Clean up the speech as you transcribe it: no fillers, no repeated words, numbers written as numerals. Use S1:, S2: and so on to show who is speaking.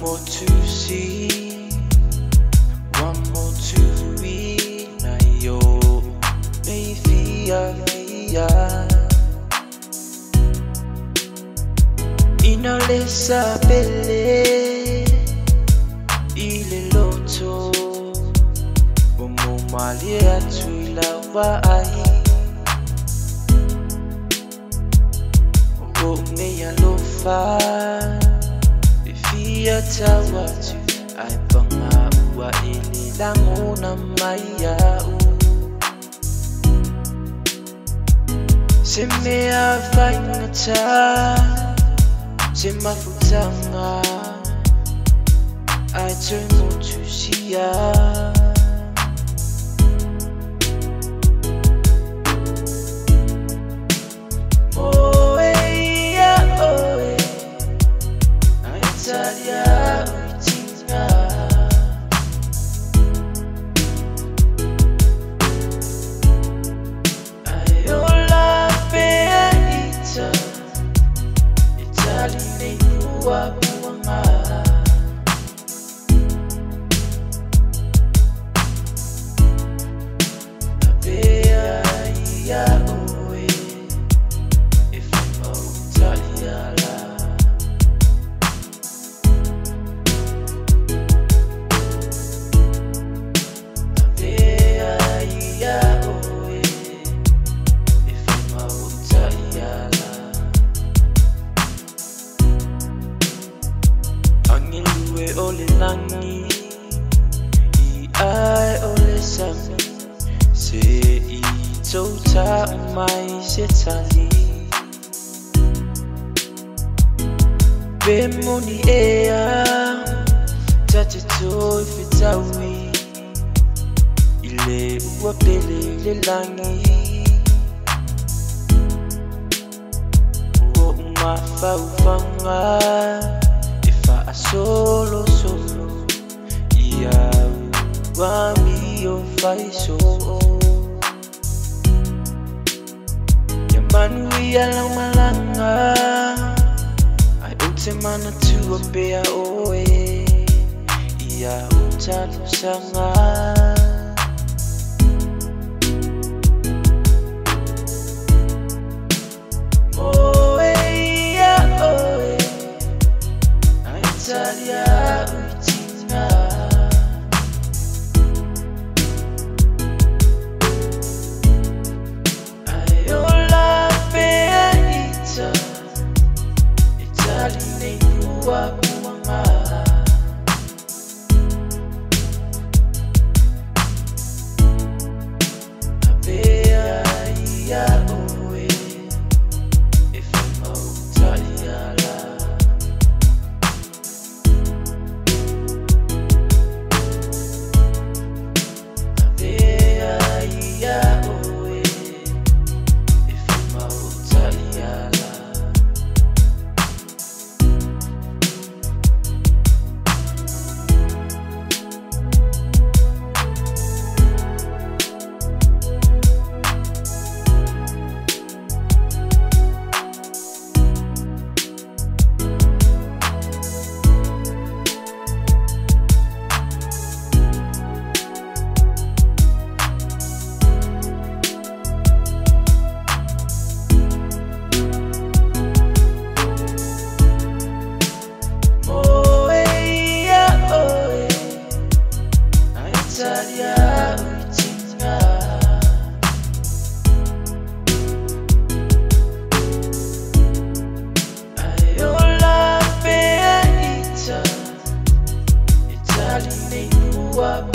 S1: more to see, one more to read. Na yo may via inalesa pele ile loto bomo malia tuila wa ai o me ya lofa via tawatu ai panga wa ile langona maya se me avainata se mafutanga I turn more to see ya. Oh yeah, oh yeah. I tell ya, uitinga. Ayola peita, Itali ne kuwa kuanga. Ole nangi I ai ole sami se I tota mai se tali be moni ea tate toi fitawi ile uapele le langi o umafa ufanga solo ia wami o fai so ya manu ia la malanga ai ute mana tu opea oe ia utalo sanga Italia uitinga ayola peita Itali ne kuwa kuanga apea ia oe efema Italia la Italia uitinga ayola peita Itali ne kuwa